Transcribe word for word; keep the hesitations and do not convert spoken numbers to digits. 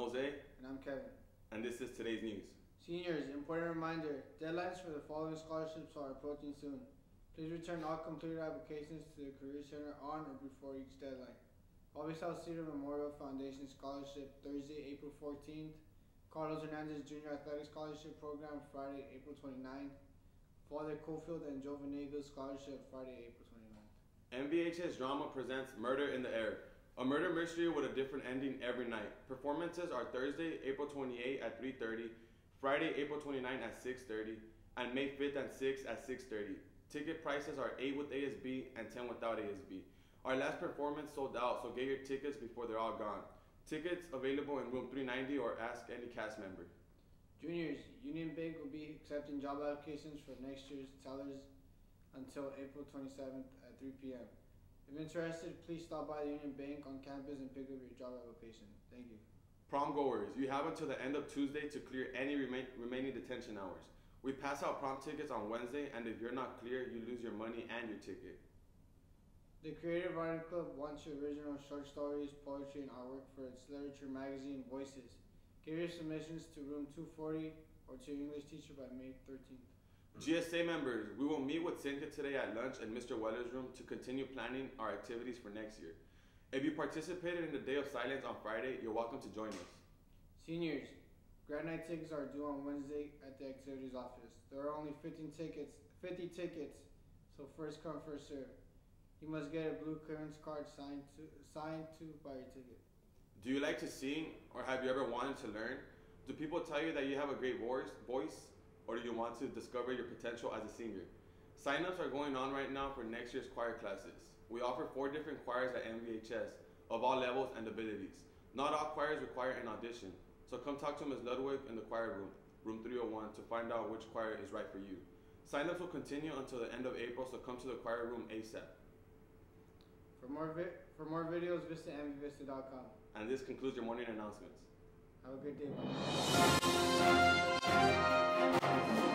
Jose. And I'm Kevin. And this is today's news. Seniors, important reminder, deadlines for the following scholarships are approaching soon. Please return all completed applications to the Career Center on or before each deadline. Bobby South Cedar Memorial Foundation Scholarship, Thursday, April fourteenth. Carlos Hernandez Junior Athletic Scholarship Program, Friday, April twenty-ninth. Father Cofield and Joe Venegas Scholarship, Friday, April twenty-ninth. M V H S Drama presents Murder in the Air, a murder mystery with a different ending every night. Performances are Thursday, April twenty-eighth at three thirty, Friday, April twenty-ninth at six thirty, and May fifth and sixth at six thirty. Ticket prices are eight with A S B and ten without A S B. Our last performance sold out, so get your tickets before they're all gone. Tickets available in room three ninety or ask any cast member. Juniors, Union Bank will be accepting job applications for next year's tellers until April twenty-seventh at three p m If interested, please stop by the Union Bank on campus and pick up your job application. Thank you. Prom goers, you have until the end of Tuesday to clear any remain, remaining detention hours. We pass out prom tickets on Wednesday, and if you're not clear, you lose your money and your ticket. The Creative Writing Club wants your original short stories, poetry, and artwork for its literature magazine, Voices. Give your submissions to room two forty or to your English teacher by May thirteenth. G S A members, we will meet with Cinca today at lunch in Mister Weller's room to continue planning our activities for next year. If you participated in the Day of Silence on Friday, you're welcome to join us. Seniors, grad night tickets are due on Wednesday at the activities office. There are only fifteen tickets, fifty tickets, so first come, first serve. You must get a blue clearance card signed to, signed to by your ticket. Do you like to sing, or have you ever wanted to learn? Do people tell you that you have a great voice, voice, or do you want to discover your potential as a singer? Sign-ups are going on right now for next year's choir classes. We offer four different choirs at M V H S of all levels and abilities. Not all choirs require an audition, so come talk to Miz Ludwig in the choir room, room three oh one, to find out which choir is right for you. Sign-ups will continue until the end of April, so come to the choir room ASAP. For more, vi for more videos, visit M V Vista dot com. And this concludes your morning announcements. Have a good day.